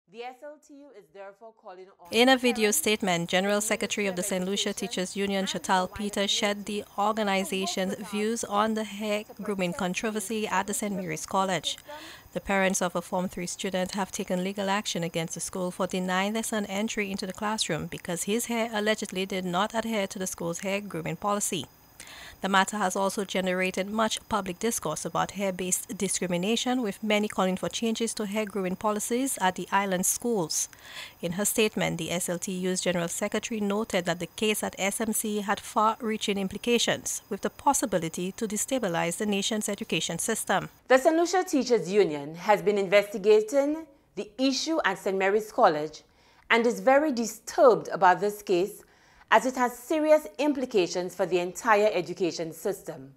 The SLTU is therefore calling on... In a video statement, General Secretary of the St Lucia Teachers Union, Peter, shared the organization's views on the hair grooming controversy at the St Mary's College. The parents of a Form 3 student have taken legal action against the school for denying their son entry into the classroom because his hair allegedly did not adhere to the school's hair grooming policy. The matter has also generated much public discourse about hair-based discrimination, with many calling for changes to hair grooming policies at the island schools. In her statement, the SLTU's General Secretary noted that the case at SMC had far-reaching implications, with the possibility to destabilize the nation's education system. The St Lucia Teachers Union has been investigating the issue at St Mary's College and is very disturbed about this case, as it has serious implications for the entire education system.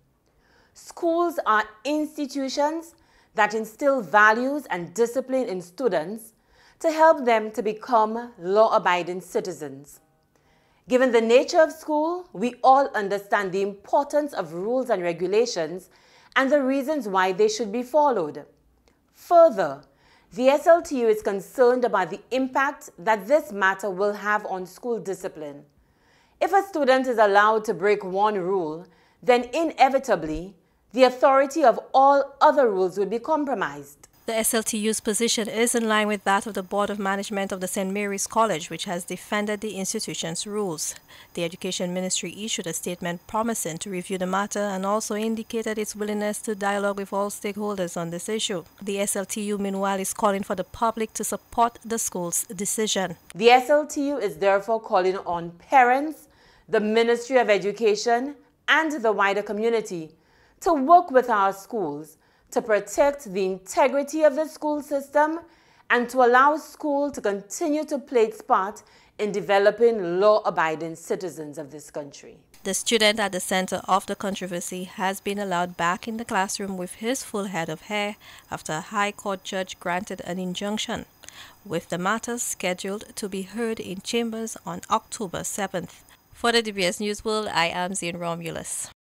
Schools are institutions that instill values and discipline in students to help them to become law-abiding citizens. Given the nature of school, we all understand the importance of rules and regulations and the reasons why they should be followed. Further, the SLTU is concerned about the impact that this matter will have on school discipline. If a student is allowed to break one rule, then inevitably, the authority of all other rules will be compromised. The SLTU's position is in line with that of the Board of Management of the St. Mary's College, which has defended the institution's rules. The Education Ministry issued a statement promising to review the matter and also indicated its willingness to dialogue with all stakeholders on this issue. The SLTU, meanwhile, is calling for the public to support the school's decision. The SLTU is therefore calling on parents, the Ministry of Education, and the wider community to work with our schools to protect the integrity of the school system and to allow school to continue to play its part in developing law-abiding citizens of this country. The student at the center of the controversy has been allowed back in the classroom with his full head of hair after a High Court judge granted an injunction, with the matter scheduled to be heard in chambers on October 7th. For the DBS News World, I am Zane Romulus.